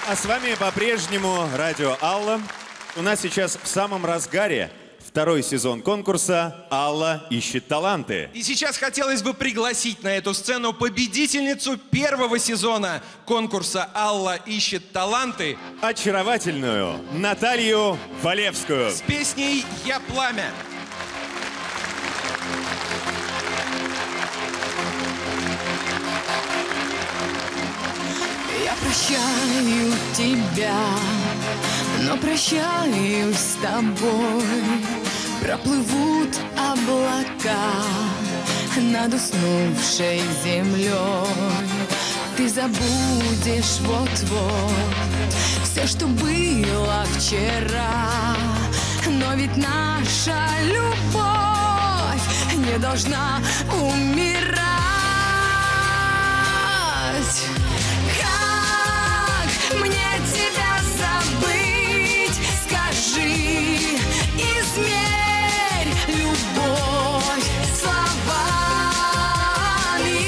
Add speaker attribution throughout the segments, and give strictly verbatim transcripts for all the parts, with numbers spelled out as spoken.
Speaker 1: А с вами по-прежнему Радио Алла. У нас сейчас в самом разгаре второй сезон конкурса «Алла ищет таланты».
Speaker 2: И сейчас хотелось бы пригласить на эту сцену победительницу первого сезона конкурса «Алла ищет таланты».
Speaker 1: Очаровательную Наталью Валевскую.
Speaker 2: С песней «Я пламя».
Speaker 3: Я прощаю тебя, но прощаюсь с тобой. Проплывут облака над уснувшей землей. Ты забудешь вот-вот все, что было вчера. Но ведь наша любовь не должна умирать. Мне тебя забыть, скажи, измерь любовь словами.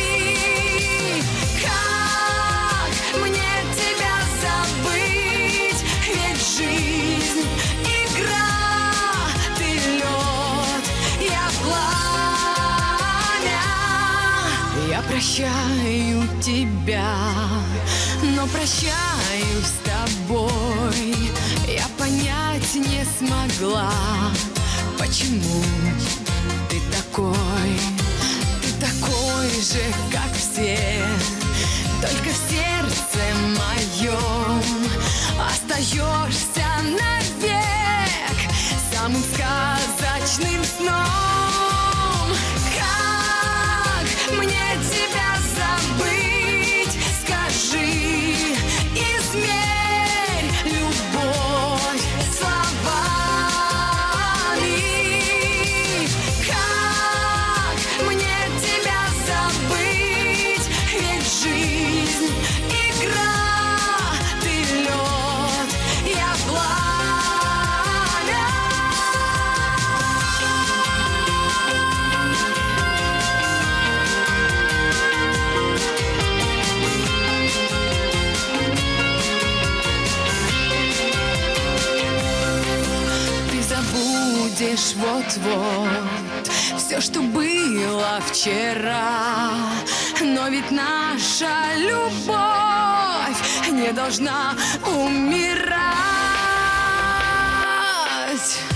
Speaker 3: Как мне тебя забыть, ведь жизнь игра, ты лед, я пламя. Я прощаю тебя, но прощаюсь с тобой. Я понять не смогла, почему ты такой. Ты такой же, как все, только в сердце моем остаешься навек самым сказочным сном. Как мне тебя забыть, скажи, измерь любовь словами. Как мне тебя забыть, ведь жизнь игра, ты лед, я пламя. Забудешь вот-вот все, что было вчера. Но ведь наша любовь не должна умирать.